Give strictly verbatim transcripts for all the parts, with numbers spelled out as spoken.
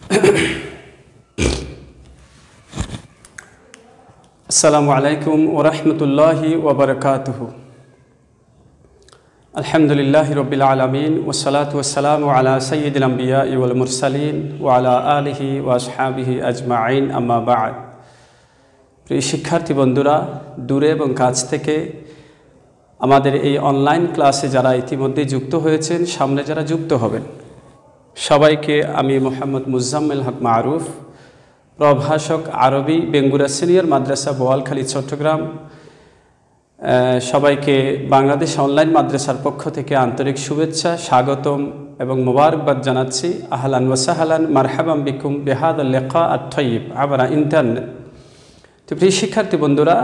আসসালামু আলাইকুম ওয়া রাহমাতুল্লাহি ওয়া বারাকাতুহু। আলহামদুলিল্লাহি রাব্বিল আলামিন ওয়া সালাতু ওয়াস সালামু আলা সাইয়্যিদিল আমবিয়া ওয়াল মুরসালিন ওয়া আলা আলিহি ওয়া আসহাবিহি আজমাইন, আম্মা বা'দ। প্রিয় শিক্ষার্থী বন্ধুরা, দূরে এবং কাছ থেকে আমাদের এই অনলাইন ক্লাসে যারা ইতিমধ্যে যুক্ত হয়েছেন, সামনে যারা যুক্ত হবেন, সবাইকে আমি মোহাম্মদ মুজাম্মেল হক মারুফ, প্রভাষক আরবি, বেঙ্গুরা সিনিয়র মাদ্রাসা, বোয়ালখালী, চট্টগ্রাম, সবাইকে বাংলাদেশ অনলাইন মাদ্রাসার পক্ষ থেকে আন্তরিক শুভেচ্ছা, স্বাগতম এবং মোবারকবাদ জানাচ্ছি। আহলান ওয়া সাহলান মারহাবাম বিকুম বিহাদাল লিকা আত-তাইয়িব আবরা ইন্টারনেট। তো প্রিয় শিক্ষার্থী বন্ধুরা,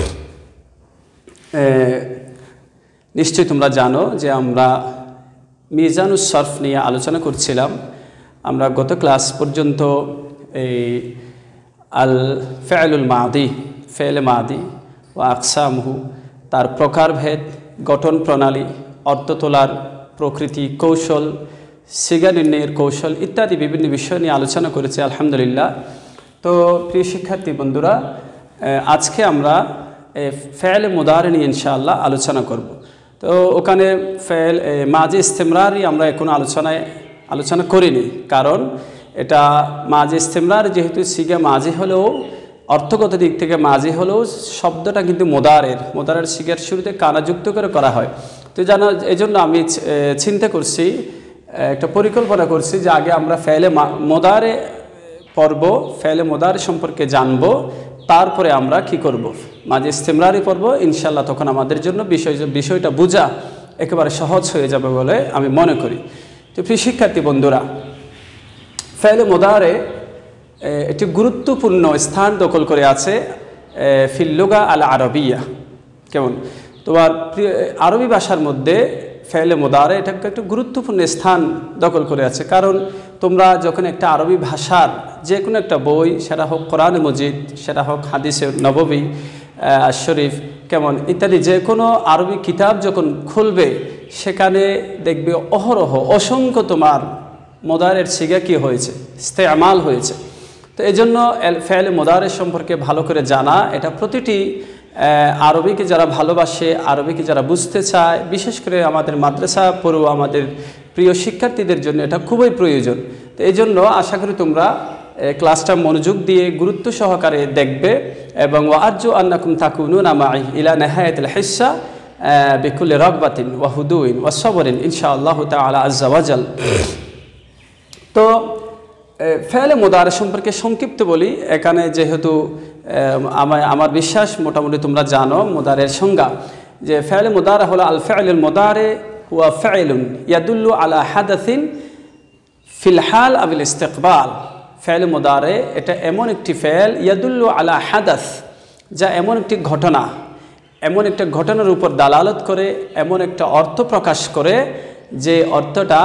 নিশ্চয়ই তোমরা জানো যে আমরা মিজানুস সরফ নিয়ে আলোচনা করছিলাম। আমরা গত ক্লাস পর্যন্ত এই আল ফেলুল মাদি, ফেল মাদি ও আকসামহু, তার প্রকারভেদ, গঠন প্রণালী, অর্থ তোলার প্রকৃতি, কৌশল, সিগা নির্ণয়ের কৌশল ইত্যাদি বিভিন্ন বিষয় নিয়ে আলোচনা করেছি আলহামদুলিল্লাহ। তো প্রিয় শিক্ষার্থী বন্ধুরা, আজকে আমরা ফেল মুদারে নিয়ে ইনশাআল্লাহ আলোচনা করব। তো ওখানে ফেল মাজি ইস্তেমরারই আমরা কোনো আলোচনায় আলোচনা করিনি, কারণ এটা মাজি ইস্তেমরার যেহেতু সিগা মাজি হলেও, অর্থগত দিক থেকে মাজি হলেও শব্দটা কিন্তু মোদারের মোদারের সিগার শুরুতে কানা যুক্ত করে করা হয়। তো জানো, এই জন্য আমি চিন্তা করছি, একটা পরিকল্পনা করছি যে আগে আমরা ফেলে মোদারে পড়ব, ফেলে মোদারে সম্পর্কে জানবো, তারপরে আমরা কি করব, মাঝে ইস্তেমরারি পড়ব ইনশাল্লাহ। তখন আমাদের জন্য বিষয় বিষয়টা বোঝা একেবারে সহজ হয়ে যাবে বলে আমি মনে করি। তো প্রিয় শিক্ষার্থী বন্ধুরা, ফেলে মোদারে একটি গুরুত্বপূর্ণ স্থান দখল করে আছে ফিল লুগা আল আরবিয়া। কেমন? তোমার আরবি ভাষার মধ্যে ফেলে মোদারে এটা একটা গুরুত্বপূর্ণ স্থান দখল করে আছে। কারণ তোমরা যখন একটা আরবি ভাষার যে কোনো একটা বই, সেটা হোক কোরআন মজিদ, সেটা হোক হাদিসে নববী শরীফ, কেমন ইত্যাদি যে কোনো আরবি কিতাব যখন খুলবে, সেখানে দেখবে অহরহ অসংখ্য তোমার মোদারের সিগা কি হয়েছে, ইস্তেমাল হয়েছে। তো এই জন্য ফেলে মোদারের সম্পর্কে ভালো করে জানা, এটা প্রতিটি আরবিকে যারা ভালোবাসে, আরবিকে যারা বুঝতে চায়, বিশেষ করে আমাদের মাদ্রাসা পড়ুয়া আমাদের প্রিয় শিক্ষার্থীদের জন্য এটা খুবই প্রয়োজন। তো এই জন্য আশা করি তোমরা ক্লাসটা মনোযোগ দিয়ে গুরুত্ব সহকারে দেখবে এবং ওয়াজু আন্নাকুম তাকুনুনা মাই ইলা নিহায়াতিল হিসা বিকুল্লি রাগবাতিন ওয়া হুদুইন ওয়া সবরিন ইনশাআল্লাহু তাআলা আযজা ওয়া জাল। তো ফেলে মোদারে সম্পর্কে সংক্ষিপ্ত বলি। এখানে যেহেতু আমার আমার বিশ্বাস মোটামুটি তোমরা জানো মোদারের সংজ্ঞা, যে ফেলে মোদারে হলো আল ফেলুল মোদারে ওয়া ফেলুন ইয়াদুল্লু আলা হাদাসিন ফিল হাল আবিল ইস্তেকবাল। ফেলে মোদারে এটা এমন একটি ফেল, ইয়াদুল্লু আলা হাদাস, যা এমন একটি ঘটনা, এমন একটা ঘটনার উপর দালালত করে, এমন একটা অর্থ প্রকাশ করে যে অর্থটা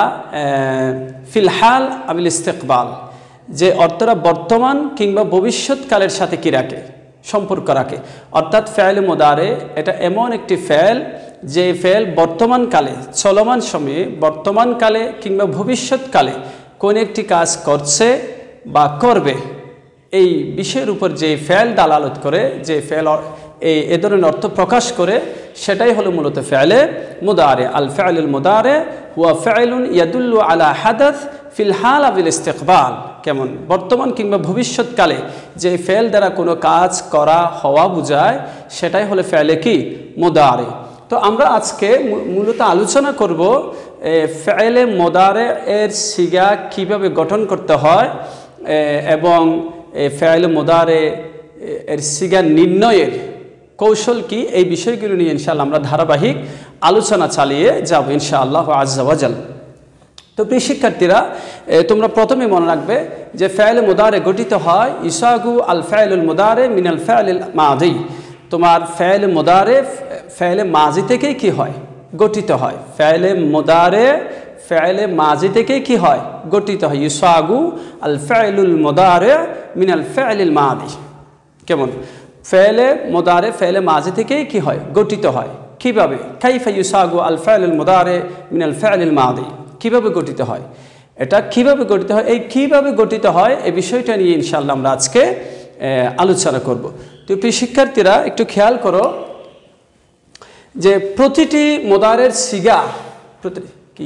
ফিলহাল আবিল ইস্তেকবাল, যে অর্থটা বর্তমান কিংবা ভবিষ্যৎকালের সাথে কি রাখে, সম্পর্ক রাখে। অর্থাৎ ফেল মোদারে এটা এমন একটি ফেল যে ফেল বর্তমানকালে, চলমান সময়ে, বর্তমানকালে কিংবা ভবিষ্যৎকালে কোন একটি কাজ করছে বা করবে, এই বিষয়ের উপর যে ফেল দালালত করে, যে ফেল এই এ ধরনের অর্থ প্রকাশ করে, সেটাই হলো মূলত ফেলে মুদারে। আল ফেলুল মুদারে হুয়া ফেলুন ইয়াদুল্লু আলা হাদাস ফিল হাল আবিল ইস্তেকবাল। কেমন? বর্তমান কিংবা ভবিষ্যৎকালে যে ফেল দ্বারা কোনো কাজ করা, হওয়া বোঝায়, সেটাই হলো ফেলে কি মুদারে। তো আমরা আজকে মূলত আলোচনা করব ফেলে মুদারে এর সিগা কিভাবে গঠন করতে হয় এবং ফেলে মুদারে এর সিগা নির্ণয়ের কৌশল কি, এই বিষয়গুলো নিয়ে ইনশাআল্লাহ আমরা ধারাবাহিক আলোচনা চালিয়ে যাব ইনশাআল্লাহ আযজা ওয়া জাল। তো প্রিয় শিক্ষার্থীরা, তোমরা প্রথমে মনে রাখবে যে ফেলে মুদারে গঠিত হয় ইসাগু আল ফেলুল মুদারে মিনাল ফেলিল মাদি। তোমার ফেলে মুদারে ফেলে মাজি থেকেই কি হয়, গঠিত হয়। ফেলে মুদারে ফেলে মাজি থেকেই কি হয়, গঠিত হয়। ইসাগু আল ফেলুল মুদারে মিনাল ফেলিল মাদি। কেমন? ফেলে মুদারে ফেলে মাজি থেকেই কি হয়, গঠিত হয়। কিভাবে? কাইফা ইউসাগু আল ফেলুল মুদারে মিনাল ফেলিল মাদি, কিভাবে গঠিত হয়? এটা কিভাবে গঠিত হয়, এই কিভাবে গঠিত হয় এই বিষয়টা নিয়ে ইনশাআল্লাহ আমরা আজকে আলোচনা করব। তো প্রিয় শিক্ষার্থীরা একটু খেয়াল করো যে প্রতিটি মুদারের সিগা প্রতি কি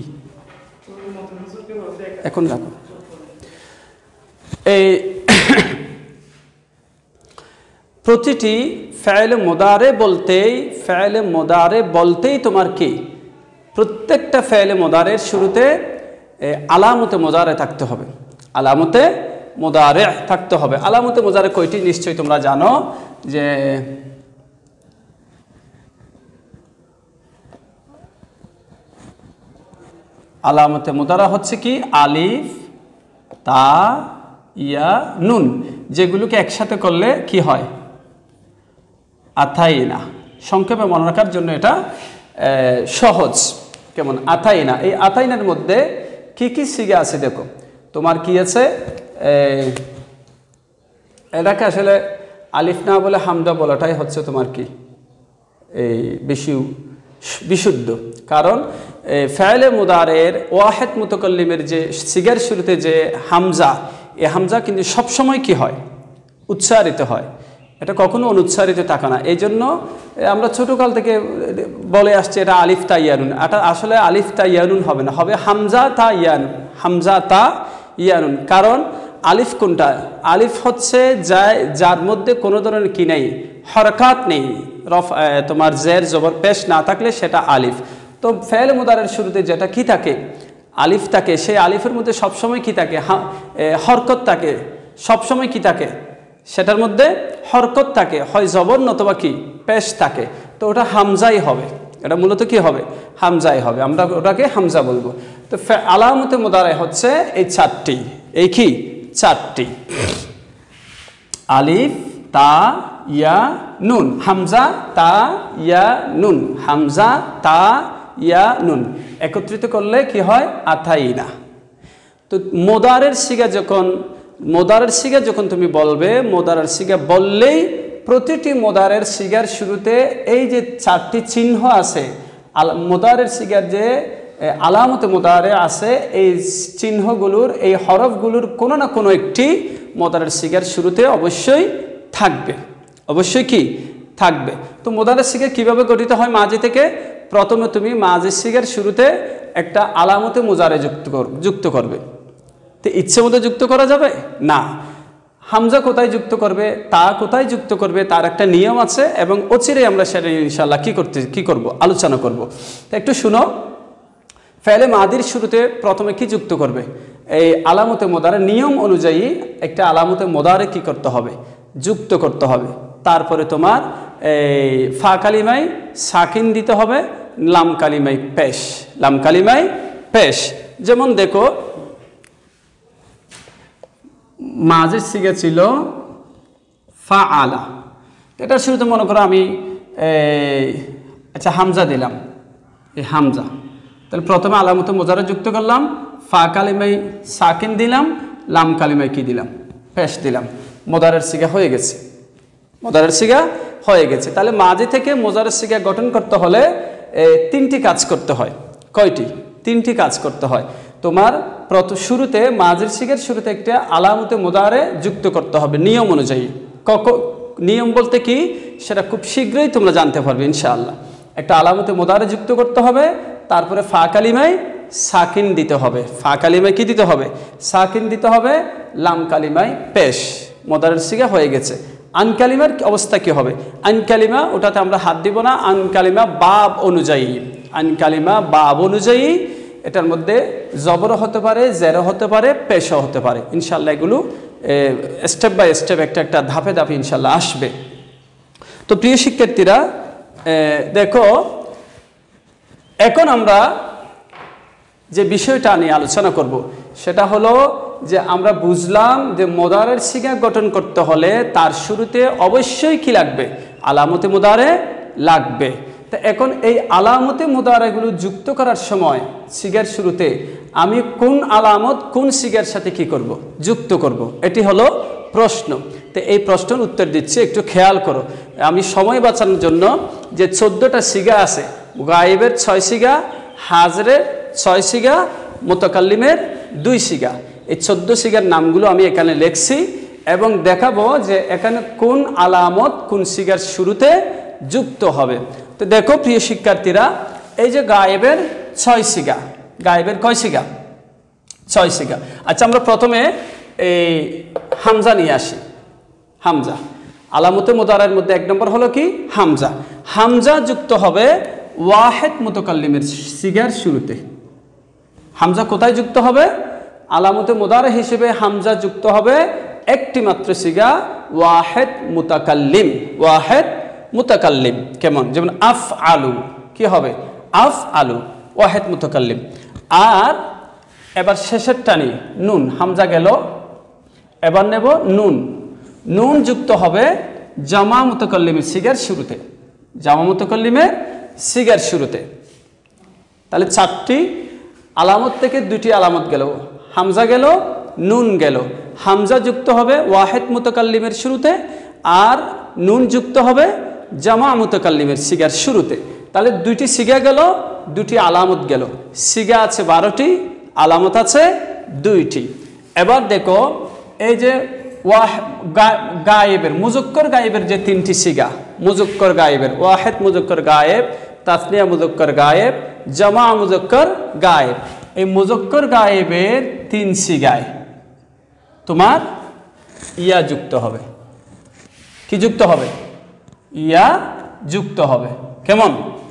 এখন দেখো এই প্রতিটি ফাইলে মুদারে বলতেই ফাইলে মুদারে বলতেই তোমার কি প্রত্যেকটা ফাইলে মুদারের শুরুতে আলামতে মুদারে থাকতে হবে, আলামতে মুদারে থাকতে হবে। আলামতে মুদারে কয়টি নিশ্চয়ই তোমরা জানো যে আলামতে মুদারা হচ্ছে কি আলিফ, তা, ইয়া, নুন, যেগুলোকে একসাথে করলে কি হয় আতাইনা। সংক্ষেপে মনে রাখার জন্য এটা সহজ। কেমন আতাইনা, এই আতাইনার মধ্যে কি কি সিগা আছে দেখো। তোমার কি আছে, এটাকে আসলে আলিফ না বলে হামজা বলাটাই হচ্ছে তোমার কি এই বেশি বিশুদ্ধ। কারণ ফাইলে মুদারের ওয়াহেদ মুতাকাল্লিমের যে সিগার শুরুতে যে হামজা, এই হামজা কিন্তু সবসময় কি হয় উচ্চারিত হয়, এটা কখনো অনুচ্চারিত থাকে না। এই জন্য আমরা ছোটোকাল থেকে বলে আসছে এটা আলিফ তা ইয়ানুন, এটা আসলে আলিফ তা ইয়ানুন হবে না, হবে হামজা তা ইয়ান, হামজা তা ইয়ানুন। কারণ আলিফ কোনটা, আলিফ হচ্ছে যা যার মধ্যে কোনো ধরনের কি নেই হরকাত নেই, রফ তোমার জের জবর পেশ না থাকলে সেটা আলিফ। তো ফাইলে মুদারের শুরুতে যেটা কি থাকে আলিফ থাকে, সেই আলিফের মধ্যে সবসময় কি থাকে হরকত থাকে, সবসময় কি থাকে সেটার মধ্যে হরকত থাকে, হয় জবর নতবা কি পেশ থাকে। তো ওটা হামজাই হবে, এটা মূলত কি হবে হামজাই হবে, আমরা ওটাকে হামজা বলবো। তো আলামতে মুদারে হচ্ছে এই চারটি, এই কি চারটি আলিফ, তা, ইয়া, নুন, হামজা, তা, ইয়া, নুন, হামজা, তা, ইয়া, নুন একত্রিত করলে কি হয় আতাইনা। তো মুদারের সিগা যখন মুদারের সিগা যখন তুমি বলবে, মুদারের সিগা বললেই প্রতিটি মুদারের সিগার শুরুতে এই যে চারটি চিহ্ন আছে, মুদারের সিগার যে আলামতে মুদারে আছে, এই চিহ্নগুলোর এই হরফগুলোর কোনো না কোনো একটি মুদারের সিগার শুরুতে অবশ্যই থাকবে, অবশ্যই কি থাকবে। তো মুদারের সিগা কিভাবে গঠিত হয় মাঝি থেকে, প্রথমে তুমি মাঝির সিগার শুরুতে একটা আলামতে মুজারে যুক্ত কর যুক্ত করবে। তো ইচ্ছে মতো যুক্ত করা যাবে না, হামজা কোথায় যুক্ত করবে, তা কোথায় যুক্ত করবে, তার একটা নিয়ম আছে এবং অচিরেই আমরা সেটা ইনশাআল্লাহ কি করতে কি করব আলোচনা করব। তো একটু শুনো, ফাইলে মাদির শুরুতে প্রথমে কি যুক্ত করবে, এই আলামতে মুদারের নিয়ম অনুযায়ী একটা আলামতে মুদারে কি করতে হবে যুক্ত করতে হবে। তারপরে তোমার এই ফা কালিমায় সাকিন দিতে হবে, লাম কালিমায় পেশ, লাম কালিমায় পেশ। যেমন দেখো মাঝের সিগা ছিল ফা আলা, এটার শুরুতে মনে করো আমি আচ্ছা হামজা দিলাম, এই হামজা, তাহলে প্রথমে আলামতে মুজারে যুক্ত করলাম, ফা কালিমায় সাকিন দিলাম, লাম কালিমায় কি দিলাম পেশ দিলাম, মুদারের সিগা হয়ে গেছে, মুদারের সিগা হয়ে গেছে। তাহলে মাঝি থেকে মুজারের সিগা গঠন করতে হলে তিনটি কাজ করতে হয়। কয়টি? তিনটি কাজ করতে হয়। তোমার প্রথম শুরুতে মাঝির সিগার শুরুতে একটা আলামতে মুদারে যুক্ত করতে হবে নিয়ম অনুযায়ী। কক নিয়ম বলতে কি সেটা খুব শীঘ্রই তোমরা জানতে পারবে ইনশাআল্লাহ। একটা আলামতে মুদারে যুক্ত করতে হবে, তারপরে ফা কালিমায় সাকিন দিতে হবে, ফা কালিমায় কি দিতে হবে সাকিন দিতে হবে, লাম কালিমায় পেশ, মুদারের সিগা হয়ে গেছে। আন কালিমার অবস্থা কি হবে, আন কালিমা ওটাতে আমরা হাত দিব না, আন কালিমা বাব অনুযায়ী, আন কালিমা বাব অনুযায়ী এটার মধ্যে জবর হতে পারে, জেরো হতে পারে, পেশও হতে পারে। ইনশাআল্লাহ এগুলো স্টেপ বাই স্টেপ একটা একটা ধাপে ধাপে ইনশাআল্লাহ আসবে। তো প্রিয় শিক্ষার্থীরা দেখো, এখন আমরা যে বিষয়টা নিয়ে আলোচনা করব সেটা হলো যে আমরা বুঝলাম যে মুদারের সিগা গঠন করতে হলে তার শুরুতে অবশ্যই কি লাগবে আলামতে মুদারে লাগবে। তো এখন এই আলামতে মুদারেগুলো যুক্ত করার সময় সিগার শুরুতে আমি কোন আলামত কোন সিগার সাথে কি করব যুক্ত করব, এটি হলো প্রশ্ন। তো এই প্রশ্নের উত্তর দিচ্ছি, একটু খেয়াল করো। আমি সময় বাঁচানোর জন্য যে চোদ্দোটা সিগা আছে, গায়েবের ছয় সিগা, হাজরের ছয় সিগা, মুতাকাল্লিমের দুই সিগা। এই চোদ্দ সিগার নামগুলো আমি এখানে লিখছি এবং দেখাবো যে এখানে কোন আলামত কোন সিগার শুরুতে যুক্ত হবে। তো দেখো প্রিয় শিক্ষার্থীরা, এই যে গায়েবের ছয় সিগা, গায়েবের কয় সিগা? ছয় সিগা। আচ্ছা, আমরা প্রথমে এই হামজা নিয়ে আসি। হামজা আলামতে মুদারের মধ্যে এক নম্বর হলো কি? হামজা। হামজা যুক্ত হবে ওয়াহেদ মুতাকাল্লিমের সিগার শুরুতে। হামজা কোথায় যুক্ত হবে? আলামতে মুদারে হিসেবে হামজা যুক্ত হবে একটি মাত্র সিগা, ওয়াহেদ মুতাকাল্লিম। ওয়াহেদ মুতাকাল্লিম কেমন? যেমন আফ আলু, কি হবে? আফ আলু, ওয়াহেদ মুতাকাল্লিম। আর এবার শেষের টানি নুন, হামজা গেল, এবার নেব নুন। নুন যুক্ত হবে জামা মুতাকাল্লিমের সিগার শুরুতে। জামা মুতাকাল্লিমের সিগার শুরুতে। তাহলে চারটি আলামত থেকে দুটি আলামত গেল, হামজা গেল, নুন গেল। হামজা যুক্ত হবে ওয়াহেদ মুতাকাল্লিমের শুরুতে, আর নুন যুক্ত হবে জামা মুতাকাল্লিমের সিগার শুরুতে। তাহলে দুইটি সিগা গেল, দুটি আলামত গেল। সিগা আছে বারোটি, আলামত আছে দুইটি। এবার দেখো এই যে ওয়াহ গায়েবের মুজক্কর গায়েবের যে তিনটি সিগা, মুজক্কর গায়েবের ওয়াহেদ মুজক্কর গায়েব, তাসনিয়া মুজক্কর গায়েব, জামা মুজক্কর গায়েব। এই মুজক্কর গায়েবের তিন সিগায় তোমার ইয়া যুক্ত হবে। কি যুক্ত হবে? ইয়া যুক্ত হবে। কেমন?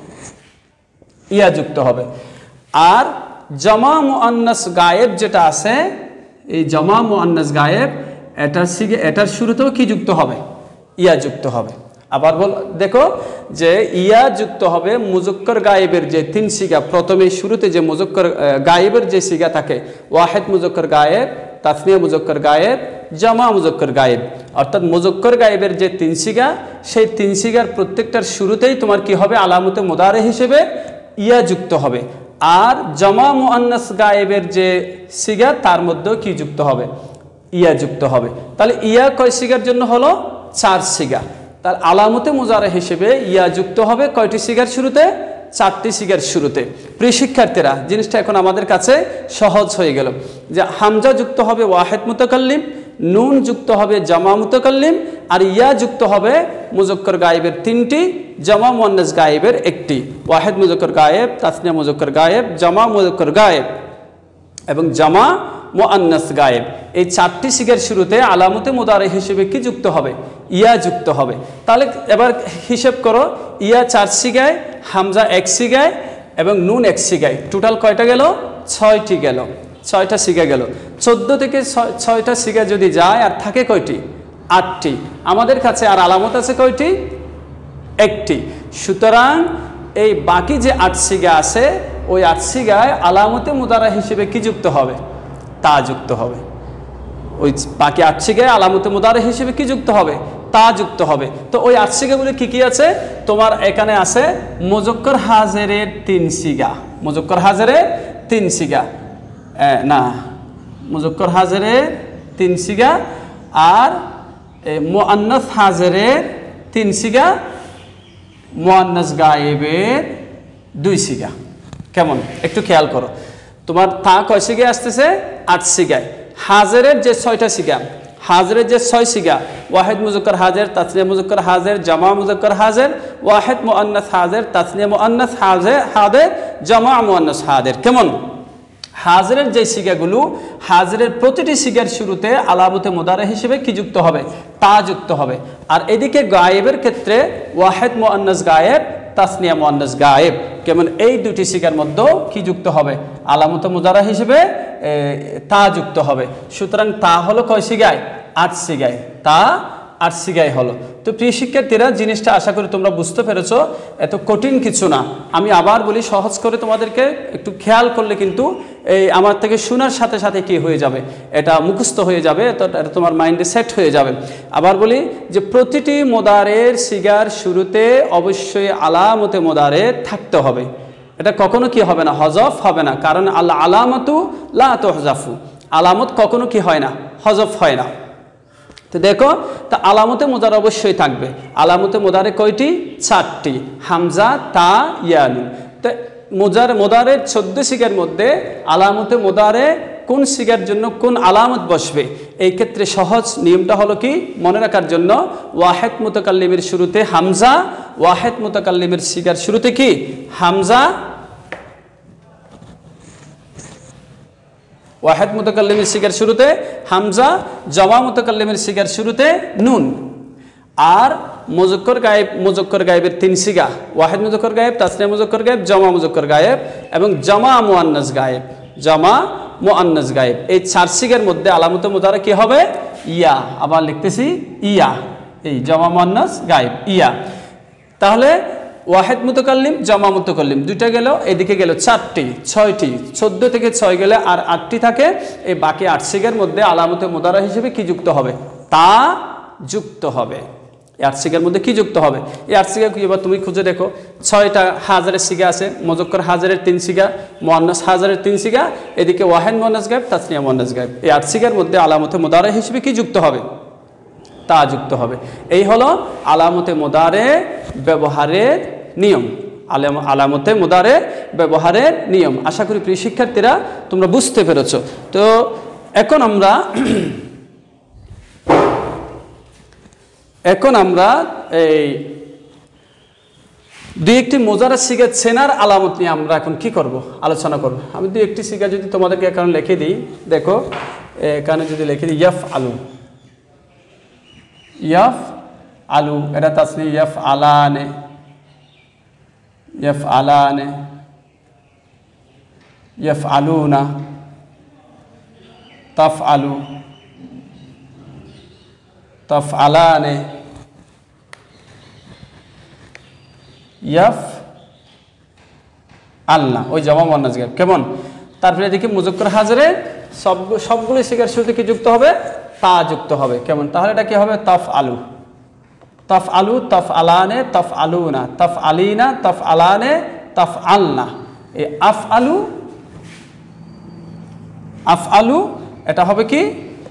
ইয়া যুক্ত হবে। আর জামা মুআন্নাস গায়েব যেটা আছে, এই জামা মুআন্নাস গায়েব এটার সিগে এটার শুরুতেও কি যুক্ত হবে? ইয়া যুক্ত হবে। আবার বল, দেখো যে ইয়া যুক্ত হবে মুজক্কর গায়েবের যে তিন সিগা। প্রথমে শুরুতে যে মুজক্কর গায়েবের যে সিগা থাকে, ওয়াহেদ মুজক্কর গায়েব, তাসনিয়া মুজক্কর গায়েব, জামা মুজক্কর গায়েব, অর্থাৎ মুজক্কর গায়েবের যে তিন সিগা, সেই তিন সিগার প্রত্যেকটার শুরুতেই তোমার কি হবে? আলামতে মুদারে হিসেবে ইয়া যুক্ত হবে। আর জামা মুআন্নাস গায়েবের যে সিগা, তার মধ্যেও কি যুক্ত হবে? ইয়া যুক্ত হবে। তাহলে ইয়া কয় সিগার জন্য হলো? চার সিগা। তার আলামতে মুজারে হিসেবে ইয়া যুক্ত হবে কয়টি সিগার শুরুতে? চারটি সিগার শুরুতে। প্রিয় শিক্ষার্থীরা, জিনিসটা এখন আমাদের কাছে সহজ হয়ে গেল যে হামজা যুক্ত হবে ওয়াহেদ মুতাকাল্লিম, নুন যুক্ত হবে জামা মুতাকাল্লিম, আর ইয়া যুক্ত হবে মুজক্কর গায়েবের তিনটি, জামা মুআন্নাস গায়েবের একটি। ওয়াহেদ মুজক্কর গায়েব, তাসনিয়া মুজক্কর গায়েব, জামা মুজক্কর গায়েব এবং জামা মুআন্নাস গায়েব। এই চারটি সিগার শুরুতে আলামতে মুদারে হিসেবে কি যুক্ত হবে? ইয়া যুক্ত হবে। তাহলে এবার হিসেব করো, ইয়া চার সিগায়, হামজা এক সিগায় এবং নুন এক সিগায়। টোটাল কয়টা গেল? ছয়টি গেল। ছয়টা সিগা গেল। চোদ্দ থেকে ছয়টা সিগা যদি যায়, আর থাকে কয়টি? আটটি। আমাদের কাছে আর আলামত আছে কয়টি? একটি। সুতরাং এই বাকি যে আট সিগা আছে, ওই আট সিগায় আলামতে মুদারা হিসেবে কি যুক্ত হবে? তা যুক্ত হবে। ওই বাকি আট সিগায় আলামতে মুদারা হিসেবে কি যুক্ত হবে? তা যুক্ত হবে। তো ওই আট সিগাগুলো কি কি আছে? তোমার এখানে আছে মুজক্কর হাজেরের তিন সিগা। মুজক্কর হাজেরের তিন সিগা না, মুজক্কর হাজেরের তিন সিগা, আর মুআন্নাস হাজেরের তিন সিগা, মুআন্নাস গায়েবের দুই সিগা। কেমন? একটু খেয়াল করো। তোমার তা কয় সিগায় আসতেছে? আট সিগায়। হাজেরের যে ছয়টা সিগা, হাজরের যে ছয় সিগা, ওয়াহেদ মুজক্কর হাজের, তাসনিয়া মুজক্কর হাজের, জামা মুজক্কর হাজের, ওয়াহেদ মুআন্নাস হাজের, তাসনিয়া মুআন্নাস হাজের, হাদের, জামা মুআন্নাস হাদের। কেমন? হাজরের যে সিগাগুলো, হাজরের প্রতিটি সিগার শুরুতে আলামতে মুদারে হিসেবে কি যুক্ত হবে? তা যুক্ত হবে। আর এদিকে গায়েবের ক্ষেত্রে ওয়াহেদ মুআন্নাস গায়েব, তাসনিয়া মুআন্নাস গায়েব। কেমন? এই দুটি সিগার মধ্যেও কি যুক্ত হবে? আলামতে মুদারা হিসেবে তা যুক্ত হবে। সুতরাং তা হলো কয় সিগায়? আট সিগায়। তা আট সিগায় হলো। তো প্রিয় শিক্ষার্থীরা, জিনিসটা আশা করি তোমরা বুঝতে পেরেছো। এত কঠিন কিছু না। আমি আবার বলি, সহজ করে তোমাদেরকে একটু খেয়াল করলে কিন্তু এই আমার থেকে শোনার সাথে সাথে কি হয়ে যাবে? এটা মুখস্থ হয়ে যাবে, তো এটা তোমার মাইন্ডে সেট হয়ে যাবে। আবার বলি যে প্রতিটি মুদারের সিগার শুরুতে অবশ্যই আলামতে মুদারে থাকতে হবে। এটা কখনো কি হবে না? হজফ হবে না। কারণ আল্লাহ আলামতু লা তুহজাফু, আলামত কখনো কি হয় না? হজফ হয় না। তো দেখো, তা আলামতে মুদার অবশ্যই থাকবে। আলামতে মুদারে কয়টি? চারটি। হামজা, তা, ইয়া, নুন। তো মুজার মুদারের চোদ্দ সিগার মধ্যে আলামতে মুদারে কোন সিগার জন্য কোন আলামত বসবে। এই ক্ষেত্রে সহজ নিয়মটা হলো কি মনে রাখার জন্য, ওয়াহেদ মুতাকাল্লিমের শুরুতে হামজা, ওয়াহেদ মুতাকাল্লিমের সিগার শুরুতে কি হামজা, ওয়াহেদ মুতাকাল্লিমের সিগার শুরুতে হামজা, জমা মুতাকাল্লিমের সিগার শুরুতে নুন। আর মুজাক্কার গায়েব, মুজাক্কার গায়েবের তিন সিগা, ওয়াহেদ মুজাক্কার গায়েব, তাসনিয়া মুজাক্কার গায়েব, জমা মুজাক্কার গায়েব এবং জমা মুআন্নাস গায়েব, জমা মুআন্নাস গায়েব। এই চার সিগার মধ্যে আলামতে মুদারা কি হবে ইয়া। আবার লিখতেছি ইয়া, এই জমা মুআন্নাস গায়েব ইয়া। তাহলে ওয়াহেদ মুতাকাল্লিম, জমা মুতাকাল্লিম দুইটা গেল, এদিকে গেল চারটি, ছয়টি, চোদ্দ থেকে ছয় গেলে আর আটটি থাকে। এই বাকি আট সিগার মধ্যে আলামতে মুদারা হিসেবে কি যুক্ত হবে, তা যুক্ত হবে। এই আট সিগার মধ্যে কি যুক্ত হবে, এই আট সিগা কি এবার তুমি খুঁজে দেখো। ছয়টা হাজারের সিগা আছে, মুজাক্কার হাজারের তিন সিগা, মুআন্নাস হাজারের তিন সিগা, এদিকে ওয়াহেদ মুআন্নাস গায়েব, তাসনিয়া মুআন্নাস গায়েব। এই আট সিগার মধ্যে আলামতে মুদারা হিসেবে কি যুক্ত হবে, তা যুক্ত হবে। এই হলো আলামতে মুদারে ব্যবহারের নিয়ম, আলাম আলামতে মুদারে ব্যবহারের নিয়ম। আশা করি প্রিয় শিক্ষার্থীরা তোমরা বুঝতে পেরেছো। তো এখন আমরা এখন আমরা এই দুই একটি মুজারা সিগা চেনার আলামত নিয়ে আমরা এখন কি করব, আলোচনা করব। আমি দুই একটি সিগা যদি তোমাদেরকে এখন লিখে দিই, দেখো এখানে যদি লিখে দিই ইয়াফ আলু, ইয়াফ আলু, এটা তাসনি ইয়াফ আলানে, ইয়াফ আলানে, ইয়াফ আলুনা, তাফ আলু, তাফ আলানে, ইয়াফ আল্লাহ, ওই জমা মুআন্নাস গায়েব কেমন। তারপরে দেখি মুজাক্কার হাজারে সব সবগুলো সিগার শুরুতে কি যুক্ত হবে, তা যুক্ত হবে কেমন। তাহলে এটা কি হবে তাফ আলু, তাফ আলু, তাফ আলানে, তাফ আলুনা, তাফ আলিনা, তাফ আলানে, তাফ আলনা। এই আফ আলু, আফ আলু এটা হবে কি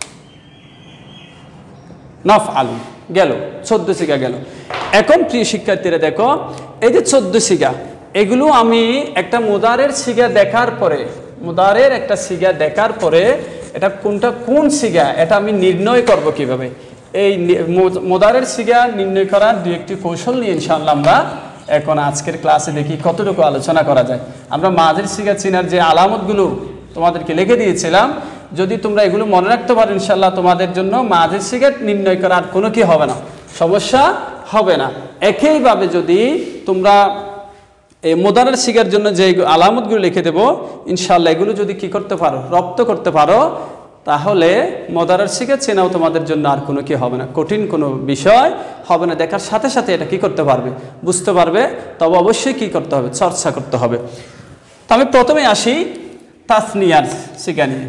নফ আলু, গেল চোদ্দ সিগা গেল। এখন প্রিয় শিক্ষার্থীরা দেখো এই যে চোদ্দ সিগা, এগুলো আমি একটা মুদারের সিগা দেখার পরে, মুদারের একটা সিগা দেখার পরে এটা কোনটা কোন সিগা এটা আমি নির্ণয় করব কিভাবে। এই মুদারের সিগা নির্ণয় করার দুই একটি কৌশল নিয়ে ইনশাআল্লাহ আমরা এখন আজকের ক্লাসে দেখি কতটুকু আলোচনা করা যায়। আমরা মাঝের সিগা চিনার যে আলামতগুলো তোমাদেরকে লিখে দিয়েছিলাম, যদি তোমরা এগুলো মনে রাখতে পারো ইনশাআল্লাহ তোমাদের জন্য মাঝের সিগা নির্ণয় করার কোনো কি হবে না, সমস্যা হবে না। একইভাবে যদি তোমরা এই মুদারের সিগার জন্য যে আলামতগুলো লিখে দেবো ইনশাআল্লাহ, এগুলো যদি কি করতে পারো, রপ্ত করতে পারো, তাহলে মুদারের সিগা চেনাও তোমাদের জন্য আর কোনো কি হবে না, কঠিন কোনো বিষয় হবে না। দেখার সাথে সাথে এটা কি করতে পারবে, বুঝতে পারবে। তবে অবশ্যই কি করতে হবে, চর্চা করতে হবে। তো আমি প্রথমে আসি তাসনিয়ার সিগা নিয়ে।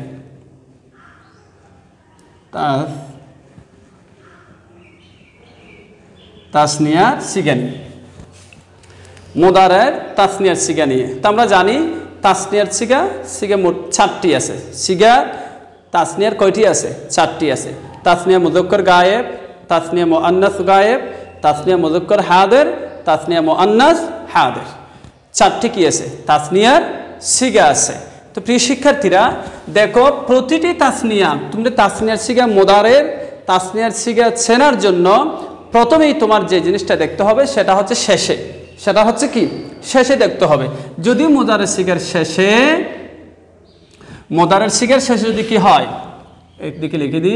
তাসনিয়ার সিগা নিয়ে, মুদারের তাসনিয়ার সিগা নিয়ে। তো আমরা জানি তাসনিয়ার সিগা, সিগা মোট চারটি আছে। সিগা তাসনিয়ার কয়টি আছে, চারটি আছে। তাসনিয়া মুজাক্কার গায়েব, তাসনিয়া মুআন্নাস গায়েব, তাসনিয়া মুজাক্কার হাদের, তাসনিয়া মুআন্নাস হাদের, চারটি কি আছে তাসনিয়ার সিগা আছে। তো প্রিয় শিক্ষার্থীরা দেখো প্রতিটি তাসনিয়া, তুমি তাসনিয়ার সিগা মুদারের তাসনিয়ার সিগা চেনার জন্য প্রথমেই তোমার যে জিনিসটা দেখতে হবে সেটা হচ্ছে শেষে, সেটা হচ্ছে কি শেষে দেখতে হবে। যদি মুদারের সিগার শেষে, মুদারের সিগার শেষে যদি কি হয়, একদিকে লিখে দিই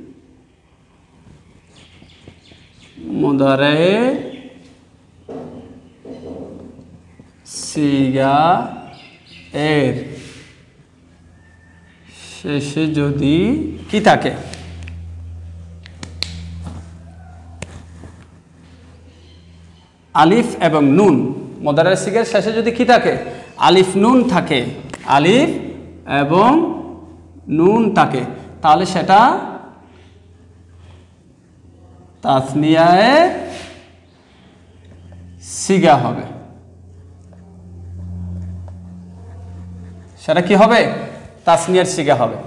মুদারে সিগা এর শেষে যদি কি থাকে, আলিফ এবং নুন, মুদারের সিগার শেষে যদি কি থাকে, আলিফ নুন থাকে, আলিফ এবং নুন থাকে, তাহলে সেটা তাসনিয়ায়ে সিগা হবে। সেটা কি হবে, তাসনিয়ার সিগা হবে।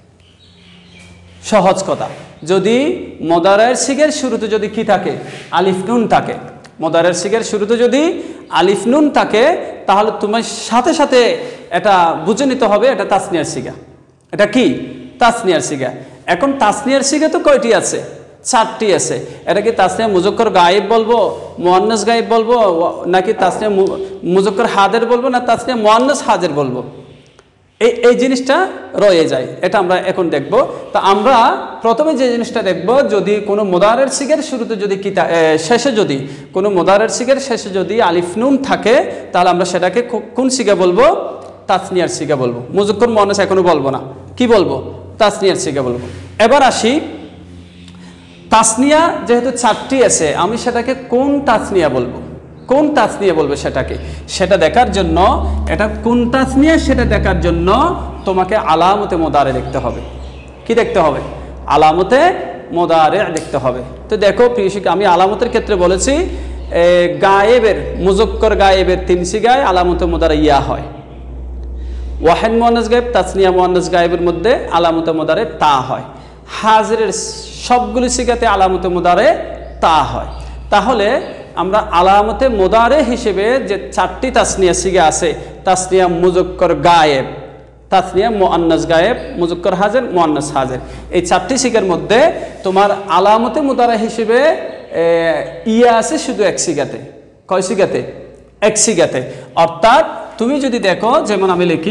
সহজ কথা, যদি মুদারের সিগার শুরুতে যদি কি থাকে, আলিফ নুন থাকে, মুদারের সিগার শুরুতে যদি আলিফ নুন থাকে, তাহলে তোমার সাথে সাথে এটা বুঝে নিতে হবে এটা তাসনিয়ার সিগা। এটা কি তাসনিয়ার সিগা। এখন তাসনিয়ার সিগা তো কয়টি আছে? চারটি আছে। এটা কি তাসনিয়া মুজাক্কার গায়েব বলবো, মুআন্নাস গায়েব বলবো, নাকি তাসনিয়া মুজাক্কার হাজির বলবো, না তাসনিয়া মুআন্নাস হাজির বলবো? এই এই জিনিসটা রয়ে যায়, এটা আমরা এখন দেখব। তা আমরা প্রথমে যে জিনিসটা দেখব, যদি কোনো মুদারের সিগার শুরুতে যদি কিতা শেষে যদি কোনো মুদারের সিগার শেষে যদি আলিফ নুন থাকে, তাহলে আমরা সেটাকে কোন সিগা বলবো? তাসনিয়ার সিগা বলবো। মুজাক্কার মুআন্নাস এখনো বলবো না, কি বলবো? তাসনিয়ার সিগা বলবো। এবার আসি, তাসনিয়া যেহেতু চারটি আছে, আমি সেটাকে কোন তাসনিয়া বলবো, কোন তাসনিয়া বলবো সেটাকে, সেটা দেখার জন্য, এটা কোন তাসনিয়া সেটা দেখার জন্য তোমাকে আলামতে মুদারে দেখতে হবে। কি দেখতে হবে? আলামতে মুদারে দেখতে হবে। তো দেখো প্রিয় শিক্ষক, আমি আলামতের ক্ষেত্রে বলেছি গায়েবের মুজাক্কার গায়েবের তিন সিগায় আলামতে মুদারে ইয়া হয়। ওয়াহিদ মুআন্নাস গায়েব, তাসনিয়া মুআন্নাস গায়েবের মধ্যে আলামতে মুদারে তা হয়। হাজিরের সবগুলি সিগাতে আলামতে মুদারে তা হয়। তাহলে আমরা আলামতে মুদারে হিসেবে যে চারটি তাসনিয়া সিগা আছে, তাসনিয়া মুজাক্কার গায়েব, তাসনিয়া মুআন্নাস গায়েব, মুজাক্কার হাজির, মুআন্নাস হাজির, এই চারটি সিগার মধ্যে তোমার আলামতে মুদারে হিসেবে ইয়া আছে শুধু এক সিগাতে। কয় সিগাতে? এক সিগাতে। অর্থাৎ তুমি যদি দেখো, যেমন আমি লিখি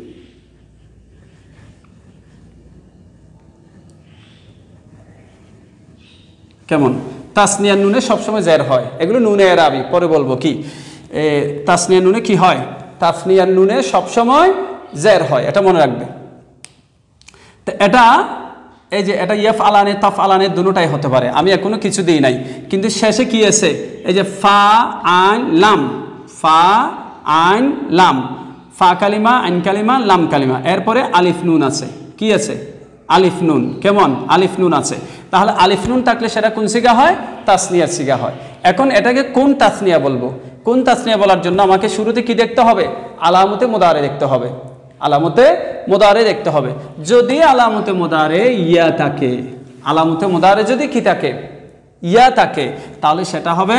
কেমন, তাসনিয়া নুনে সবসময় জের হয়, এগুলো নুনে এরাবি, পরে বলবো কি। তাসনিয়া নুনে কি হয়? তাসনিয়ার নুনে সবসময় জের হয়, এটা মনে রাখবে। তো এটা এই যে এটা ইয়াফ আলানে তাফ আলানে দুটোটাই হতে পারে, আমি এখনো কিছু দিই নাই, কিন্তু শেষে কি আছে? এই যে ফা আইন লাম, ফা আইন লাম, ফা কালিমা, আইন কালিমা, লাম কালিমা, এরপরে আলিফ নুন আছে। কি আছে? আলিফ নুন। কেমন? আলিফ নুন আছে। তাহলে আলিফ নুন থাকলে সেটা কোন সিগা হয়? তাসনিয়ার সিগা হয়। এখন এটাকে কোন তাসনিয়া বলবো? কোন তাসনিয়া বলার জন্য আমাকে শুরুতে কি দেখতে হবে? আলামতে মুদারে দেখতে হবে, আলামতে মুদারে দেখতে হবে। যদি আলামতে মুদারে ইয়া থাকে, আলামতে মুদারে যদি কি থাকে? ইয়া থাকে, তাহলে সেটা হবে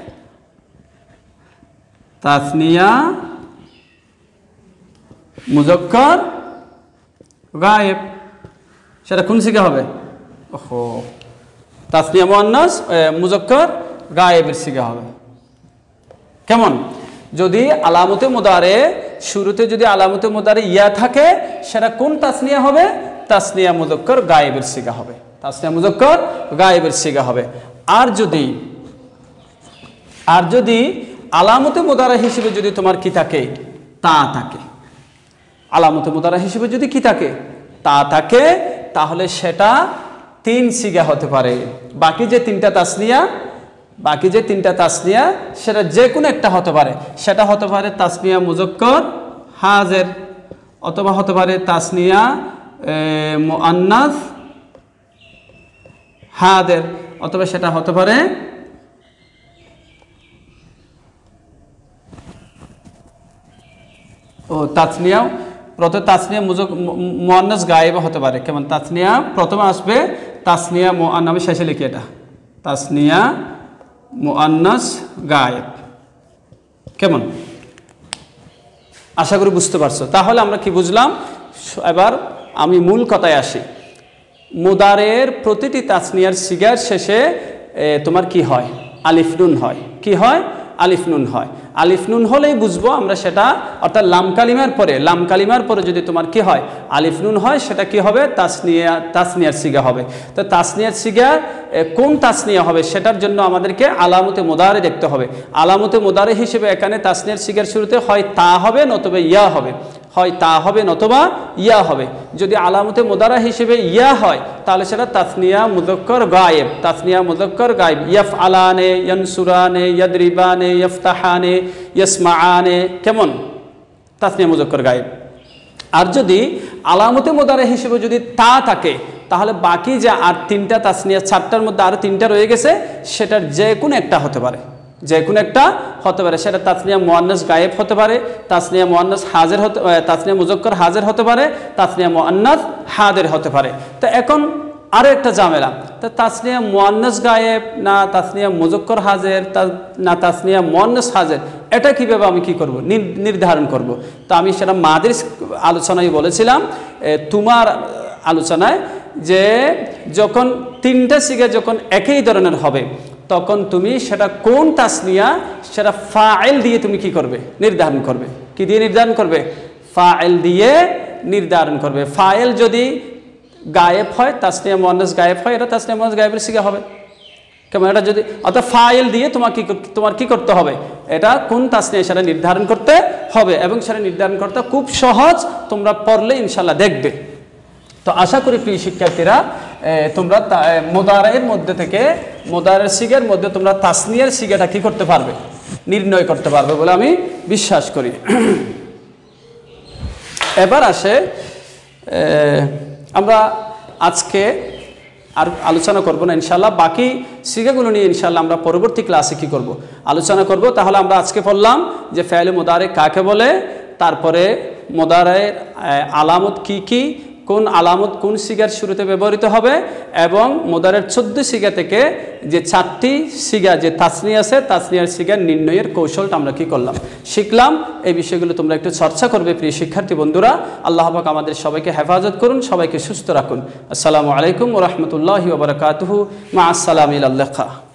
তাসনিয়া মুজাক্কার গায়েব। সেটা কোন সিগা হবে? ওহো, তাসনিয়া মুআন্নাস মুজাক্কার গায়েবের সিগা হবে। কেমন? যদি আলামতে মুদারে শুরুতে যদি আলামতে মুদারে ইয়া থাকে, সেটা কোন তাসনিয়া হবে? তাসনিয়া মুজাক্কার গায়েবের সিগা হবে, তাসনিয়া মুজাক্কার গায়েবের সিগা হবে। আর যদি আর যদি আলামতে মুদারে হিসেবে যদি তোমার কি থাকে? তা থাকে। আলামতে মুদারে হিসেবে যদি কি থাকে? তা থাকে, তাহলে সেটা তিন সিগা হতে পারে। বাকি যে তিনটা তাসনিয়া, বাকি যে তিনটা তাসনিয়া সেটা যে কোনো একটা হতে পারে। সেটা হতে পারে তাসনিয়া মুজাক্কার হাজির, অথবা হতে পারে তাসনিয়া মুআন্নাস হাজির, অথবা সেটা হতে পারে ও তাসনিয়া প্রথমে তাসনিয়া মুআন্নাস গায়েব হতে পারে। কেমন? তাসনিয়া প্রথমে আসবে তাসনিয়া মুআন্নাস, আমি শেষে লিখি এটা, তাসনিয়া মুআন্নাস গায়েব। কেমন? আশা করি বুঝতে পারছো। তাহলে আমরা কি বুঝলাম? এবার আমি মূল কথায় আসি। মুদারের প্রতিটি তাসনিয়ার সিগার শেষে তোমার কি হয়? আলিফ নুন হয়। কি হয়? আলিফ নুন হয়। আলিফ নুন হলেই বুঝবো আমরা সেটা, অর্থাৎ লাম কালিমার পরে, লাম কালিমার পরে যদি তোমার কি হয়? আলিফ নুন হয়, সেটা কি হবে? তাসনিয়া, তাসনিয়ার সিগা হবে। তো তাসনিয়ার সিগা কোন তাসনিয়া হবে সেটার জন্য আমাদেরকে আলামতে মুদারে দেখতে হবে। আলামতে মুদারে হিসেবে এখানে তাসনিয়ার সিগার শুরুতে হয় তা হবে, নতুবা ইয়া হবে, হয় তা হবে নতুবা ইয়া হবে। যদি আলামতে মুদারা হিসেবে ইয়া হয়, তাহলে সেটা তাসনিয়া মুজাক্কার গায়েব, তাসনিয়া মুজাক্কার গায়েব। ইয়াফ আলানে, ইয়ানসুরানে, ইয়াদরিবানে, ইয়াফতাহানে, ইয়াসমাআনে। কেমন? তাসনিয়া মুজাক্কার গায়েব। আর যদি আলামতে মুদারা হিসেবে যদি তা থাকে, তাহলে বাকি যে আর তিনটা তাসনিয়া, চারটার মধ্যে আরো তিনটা রয়ে গেছে, সেটার যে কোনো একটা হতে পারে, যে কোনো একটা হতে পারে। সেটা তাসনিয়া মুআন্নাস গায়েব হতে পারে, তাসনিয়া মুআন্নাস হাজির হতে, তাসনিয়া মুজাক্কার হাজির হতে পারে, তাসনিয়া মুআন্নাস হাজির হতে পারে। তো এখন আরও একটা ঝামেলা। তা তাসনিয়া মুয়ান্নাস গায়েব না তাসনিয়া মুজাক্কার হাজির না তাসনিয়া মুয়ান্নাস হাজির, এটা কীভাবে আমি কি করব নির্ধারণ করব? তো আমি সেটা মাদের আলোচনায় বলেছিলাম, তোমার আলোচনায়, যে যখন তিনটা সিগা যখন একই ধরনের হবে তখন তুমি সেটা কোন তাসনিয়া সেটা ফাইল দিয়ে তুমি কি করবে নির্ধারণ করবে। কি দিয়ে নির্ধারণ করবে? ফাইল দিয়ে নির্ধারণ করবে। ফাইল যদি গায়েব হয়, তাসনিয়া মুয়ান্নাস গায়েব হয়, এটা তাসনিয়া মুয়ান্নাস গায়েবের সিগা হবে। কেমন? এটা যদি অর্থাৎ ফাইল দিয়ে তোমার কি তোমার কি করতে হবে, এটা কোন তাসনিয়া সেটা নির্ধারণ করতে হবে, এবং সেটা নির্ধারণ করতে খুব সহজ, তোমরা পড়লে ইনশাল্লাহ দেখবে। তো আশা করি প্রিয় শিক্ষার্থীরা তোমরা মুদারের মধ্যে থেকে মুদারের সিগার মধ্যে তোমরা তাসনিয়ার সিগাটা কি করতে পারবে, নির্ণয় করতে পারবে বলে আমি বিশ্বাস করি। এবার আসে আমরা আজকে আর আলোচনা করব না ইনশাআল্লাহ, বাকি সিগাগুলো নিয়ে ইনশাআল্লাহ আমরা পরবর্তী ক্লাসে কি করব আলোচনা করব। তাহলে আমরা আজকে পড়লাম যে ফেলে মুদারে কাকে বলে, তারপরে মুদারের আলামত কি কি, কোন আলামত কোন সিগার শুরুতে ব্যবহৃত হবে, এবং মুদারের চোদ্দ সিগা থেকে যে চারটি সিগা যে তাসনিয়া আছে তাসনিয়ার সিগার নির্ণয়ের কৌশলটা আমরা কি করলাম শিখলাম। এই বিষয়গুলো তোমরা একটু চর্চা করবে প্রিয় শিক্ষার্থী বন্ধুরা। আল্লাহ পাক আমাদের সবাইকে হেফাজত করুন, সবাইকে সুস্থ রাখুন। আসসালামু আলাইকুম ওয়া রাহমাতুল্লাহি ওয়া বারাকাতুহু, মা আসসালামি আল লিকা।